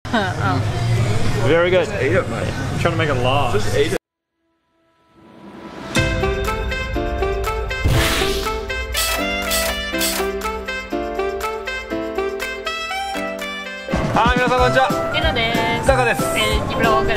Very good. Ate it, mate. Trying to make a law. Just ate it. はい、皆さんこんにちは。 エナです。 タカです。 キブロークです。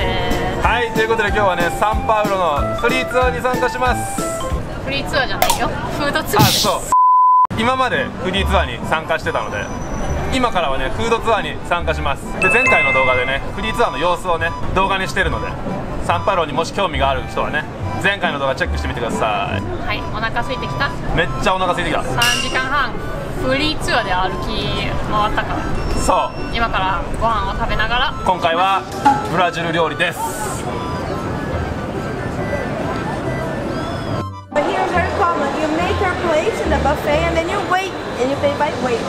はい、ということで今日はね、サンパウロのフリーツアーに参加します。 フリーツアーじゃないよ。フードツアー。 あ、そう。今までフリーツアーに参加してたので、今からはね、フードツアーに参加します。で、前回の動画でね、フリーツアーの様子をね、動画にしてるので、サンパウロにもし興味がある人はね、前回の動画チェックしてみてください。 はい、お腹空いてきた。 めっちゃお腹空いてきた。 3時間半フリーツアーで歩き回ったから。 そう。 今からご飯を食べながら。 今回はブラジル料理です。 But here is very common. You make your plate in the buffet and then you wait and you pay by weight.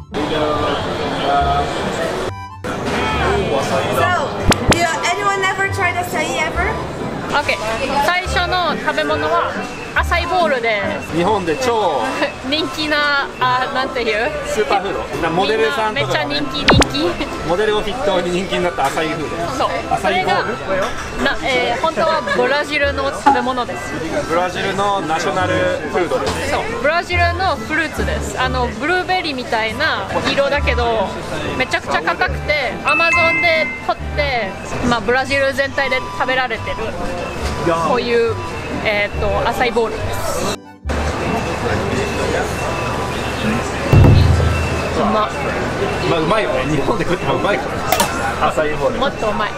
So, anyone ever tried acai ever? OK。最初の食べ物はアサイボールです。 日本で超人気な、なんていうスーパーフード。モデルさんとか、ね、 めっちゃ人気。 モデルを筆頭に人気になったアサイフード。 そう。それが本当はブラジルの食べ物です。 ブラジルのナショナルフードです。 そう。ブラジルのフルーツです。ブルーベリーみたいな色だけどめちゃくちゃ硬くて、アマゾンで取って、ブラジル全体で食べられてるこういうアサイボールです。 うまいよね。日本で食ってもうまいからアサイボール。 もっとうまい。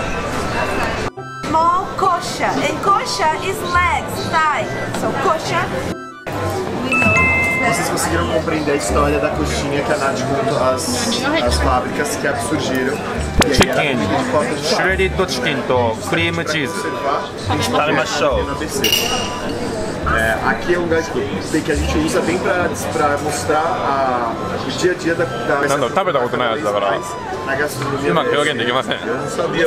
Small coxa, and coxa is legs, thigh. So coxa. Vocês conseguiram compreender a história da coxinha que a Nath contou, as fábricas que surgiram. チキン、シュレディッドチキンとクリームチーズ食べましょう。 Aqui é um lugar que a gente usa bem para mostrar o dia a dia da なんだろう、食べたことないやつだから na gastronomia. うまく表現できません。 Eu não sabia.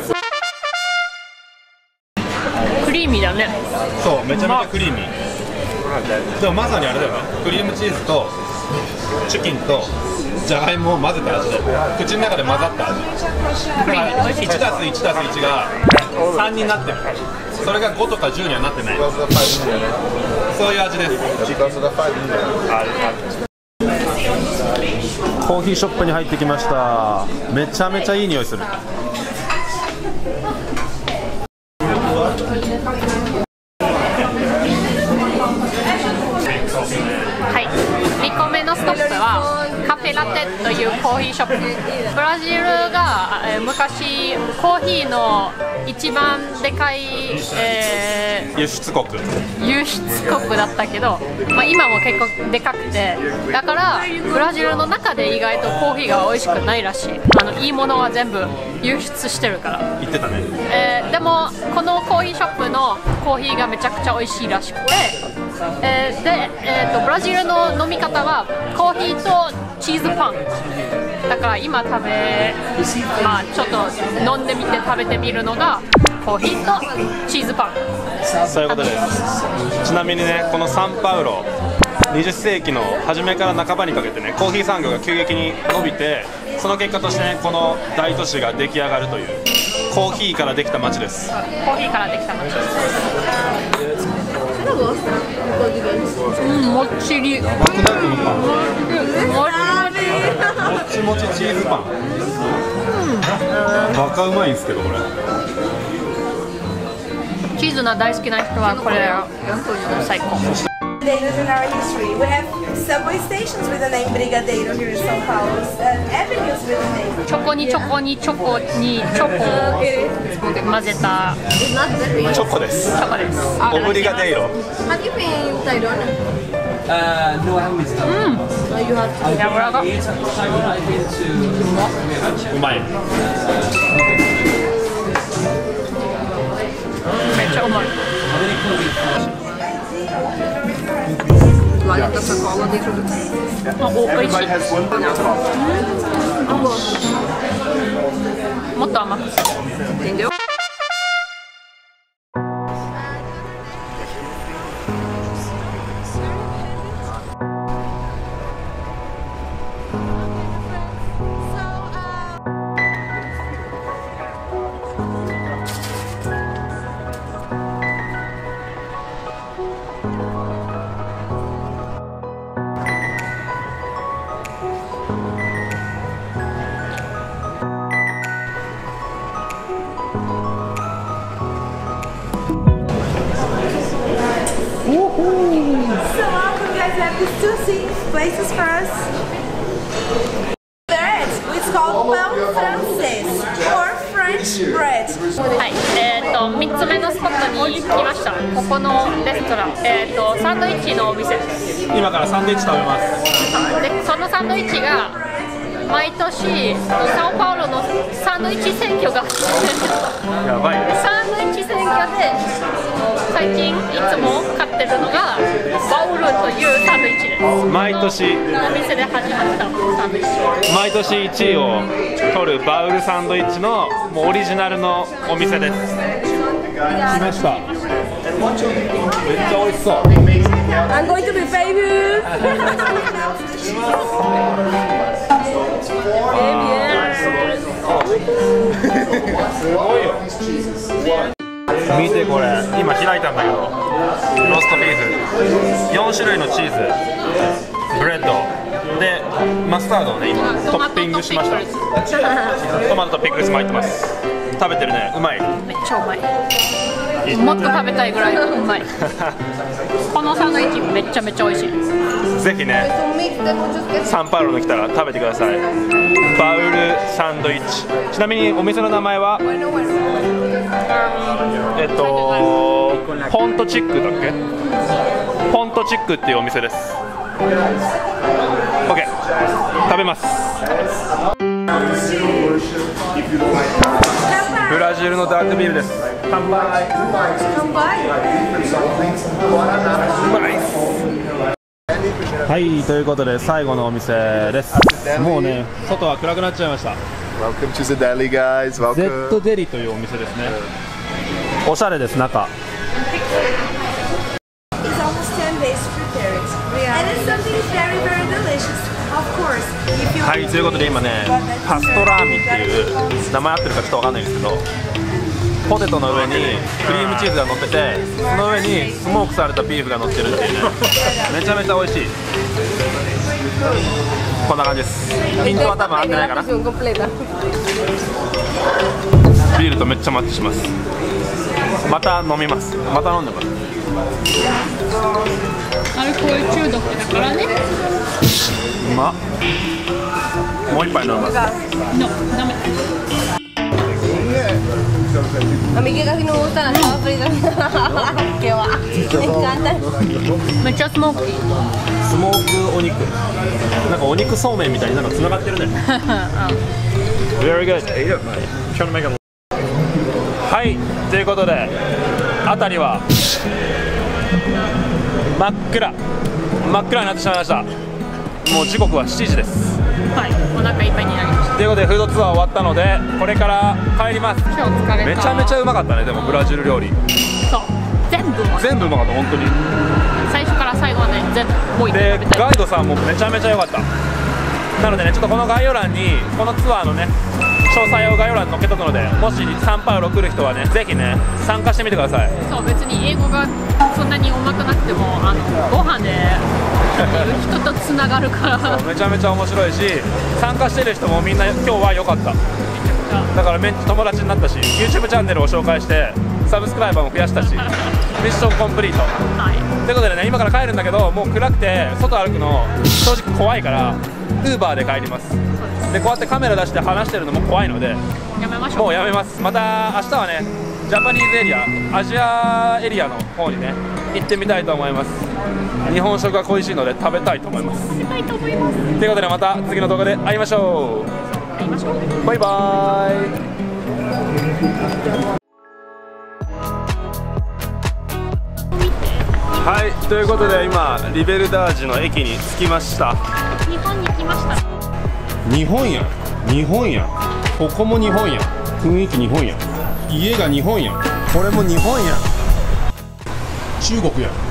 クリーミーだね。 そう、めちゃめちゃクリーミー。でもまさにあれだよね、クリームチーズとチキンとじゃがいもを混ぜた味で、口の中で混ざった味。だから1+1+1 が3になってる。それが5とか10にはなってない。そういう味です。コーヒーショップに入ってきました。めちゃめちゃいい匂いする。 はい、2個目のストップはカフェラテというコーヒーショップ。ブラジルが昔コーヒーの一番でかい、輸出国だったけど、今も結構でかくて、だからブラジルの中で意外とコーヒーが美味しくないらしい。いいものは全部輸出してるから。 言ってたね。 でもこのコーヒーショップのコーヒーがめちゃくちゃ美味しいらしくて、ブラジルの飲み方はコーヒーとチーズパンだから、今ちょっと飲んでみて食べてみるのがコーヒーとチーズパン。 そういうことです。ちなみにね、このサンパウロ20世紀の初めから半ばにかけてね、コーヒー産業が急激に伸びて、その結果としてね、この大都市が出来上がるというコーヒーからできた街です。 コーヒーからできた街です。もっちり。 やばくないこのパン。もっちもちチーズパン。バカうまいんですけどこれ。 チーズが大好きな人はこれ最高。 Brigadeiros in our history. We have subway stations with the name Brigadeiro here in São Paulo, avenues with the name. チョコにチョコにチョコにチョコを混ぜたチョコです。 チョコです。 オブリガデイロ。 Have you been in Tayrona? No, I haven't been to Thailand. You have to. 柔らか。 I've been to うまい。 めっちゃうまい。 Lá da sacola dentro do. 美味しい。もっと甘く。 Entendeu? to see places for us. Bread, it's called pão francês or French bread. はい、3つ目のスポットに来ました。ここのレストラン、サンドイッチのお店です。 今からサンドイッチ食べます。 で、そのサンドイッチが毎年サオパウロのサンドイッチ選挙がやばいね。 サンドイッチ選挙で最近いつも買ってるのがバウルというサンドイッチです。 毎年お店で始まったサンドイッチ。 毎年1位を取るバウルサンドイッチのもうオリジナルのお店です。来ました。めっちゃ美味しそう。 I'm going to be famous. すごいよ。見てこれ、今開いたんだけど、ローストビーフ、4種類のチーズ、ブレッドでマスタードをね今トッピングしました。トマトとピクルスも入ってます。食べてるね、うまい。 めっちゃうまい。もっと食べたいぐらいうまい。このサンドイッチめちゃめちゃ美味しい。 ぜひね、サンパウロに来たら食べてください。バウルサンドイッチ。ちなみにお店の名前はポントチックだっけ？ポントチックっていうお店です。OK、食べます。ブラジルのダークビールです。乾杯。はい、ということで最後のお店です。もうね、外は暗くなっちゃいました。 Welcome to the deli, guys. Welcome. Z デリというお店ですね。おしゃれです、中。 It's almost 10 days to prepare it. And it's something very, very delicious. Of course, if you はい、ということで今ね、パストラーミっていう名前合ってるかちょっとわかんないんですけど、ポテトの上にクリームチーズが乗ってて、その上にスモークされたビーフが乗ってるっていうね、めちゃめちゃ美味しい。こんな感じです。ピントは多分合ってないかな。ビールとめっちゃマッチします。また飲みます。また飲んでます。 アルコール中毒だからね。 うまっ。もう一杯飲みます。 ダメ。 A mí que casi no me gustan las papas fritas. Que va. Me encantan. めっちゃスモーキー。 スモークお肉。なんかお肉そうめんみたいになんか繋がってるね。Very good. はい、ということで辺りは真っ暗になってしまいました。もう時刻は7時です。 はい、お腹いっぱいになりました。 ということでフードツアー終わったのでこれから帰ります。 今日お疲れ。 めちゃめちゃうまかったね。でもブラジル料理そう全部うまい。 全部うまかった本当に。 最初から最後まで全部もう一で回食べたい。 ガイドさんもめちゃめちゃ良かった。なのでね、ちょっとこの概要欄にこのツアーのね詳細を概要欄に載っけとくので、もしサンパウロ来る人はねぜひね参加してみてください。 そう別に英語がそんなに上手くなくてもご飯で人とつながるからめちゃめちゃ面白いし、参加してる人もみんな今日は良かった。だからめっちゃ友達になったし、 YouTube チャンネルを紹介してサブスクライバーも増やしたしミッションコンプリート。 はい、 ということでね、今から帰るんだけどもう暗くて外歩くの正直怖いからUber で帰ります。でこうやってカメラ出して話してるのも怖いのでやめましょう。 もうやめます。また明日はねジャパニーズエリア、アジアエリアの方にね行ってみたいと思います。日本食が恋しいので食べたいと思います。 食べたいと思います。 ということでまた次の動画で会いましょう。 会いましょう。 バイバーイ。はい、ということで今リベルダージの駅に着きました。 日本に来ました。 日本やん、日本やん、ここも日本やん、雰囲気日本やん、家が日本やん、これも日本やん、中国やん。